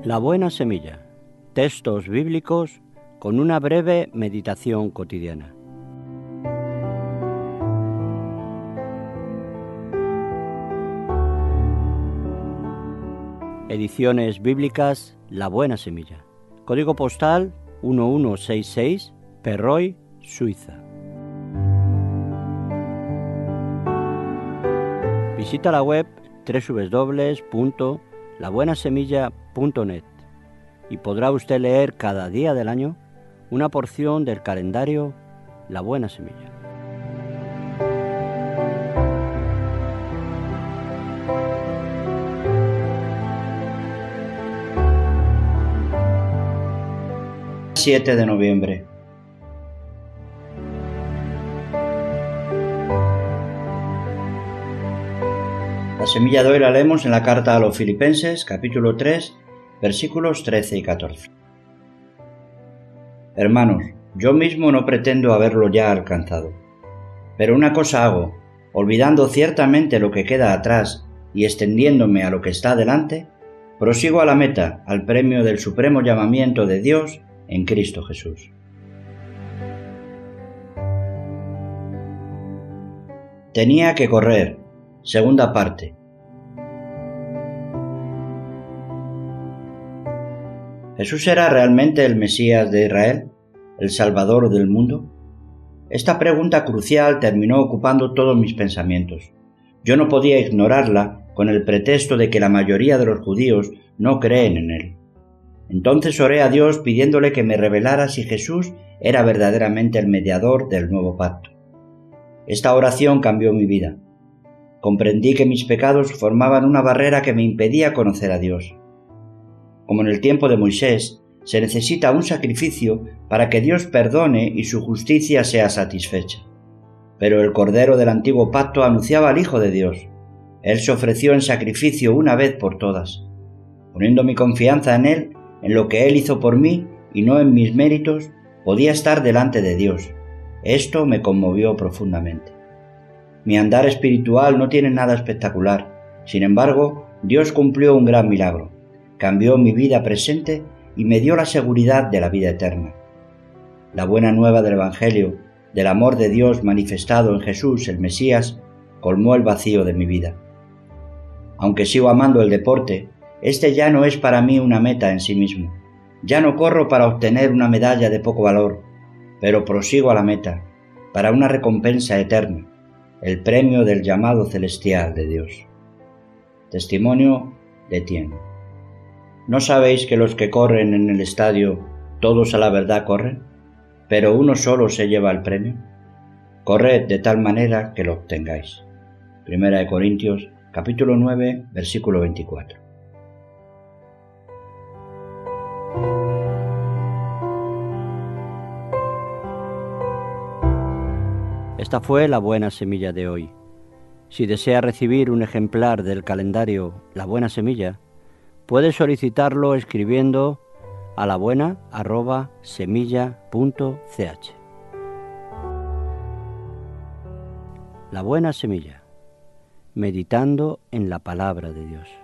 La buena semilla. Textos bíblicos con una breve meditación cotidiana. Ediciones bíblicas La Buena Semilla. Código postal 1166, Perroy, Suiza. Visita la web www.labuenasemilla.net y podrá usted leer cada día del año una porción del calendario La Buena Semilla. ...7 de noviembre. La semilla de hoy la leemos en la carta a los Filipenses, capítulo 3, versículos 13 y 14. Hermanos, yo mismo no pretendo haberlo ya alcanzado, pero una cosa hago, olvidando ciertamente lo que queda atrás y extendiéndome a lo que está delante, prosigo a la meta, al premio del supremo llamamiento de Dios en Cristo Jesús. Tenía que correr. Segunda parte. ¿Jesús era realmente el Mesías de Israel, el Salvador del mundo? Esta pregunta crucial terminó ocupando todos mis pensamientos. Yo no podía ignorarla con el pretexto de que la mayoría de los judíos no creen en él. Entonces oré a Dios pidiéndole que me revelara si Jesús era verdaderamente el mediador del nuevo pacto. Esta oración cambió mi vida. Comprendí que mis pecados formaban una barrera que me impedía conocer a Dios. Como en el tiempo de Moisés, se necesita un sacrificio para que Dios perdone y su justicia sea satisfecha. Pero el Cordero del antiguo pacto anunciaba al Hijo de Dios. Él se ofreció en sacrificio una vez por todas. Poniendo mi confianza en Él, en lo que Él hizo por mí y no en mis méritos, podía estar delante de Dios. Esto me conmovió profundamente. Mi andar espiritual no tiene nada espectacular. Sin embargo, Dios cumplió un gran milagro. Cambió mi vida presente y me dio la seguridad de la vida eterna. La buena nueva del Evangelio, del amor de Dios manifestado en Jesús, el Mesías, colmó el vacío de mi vida. Aunque sigo amando el deporte, este ya no es para mí una meta en sí mismo. Ya no corro para obtener una medalla de poco valor, pero prosigo a la meta, para una recompensa eterna, el premio del llamado celestial de Dios. Testimonio de Etienne. ¿No sabéis que los que corren en el estadio, todos a la verdad corren, pero uno solo se lleva el premio? Corred de tal manera que lo obtengáis. Primera de Corintios, capítulo 9, versículo 24. Esta fue la buena semilla de hoy. Si desea recibir un ejemplar del calendario La Buena Semilla, puede solicitarlo escribiendo a labuena@semilla.ch. La Buena Semilla, meditando en la palabra de Dios.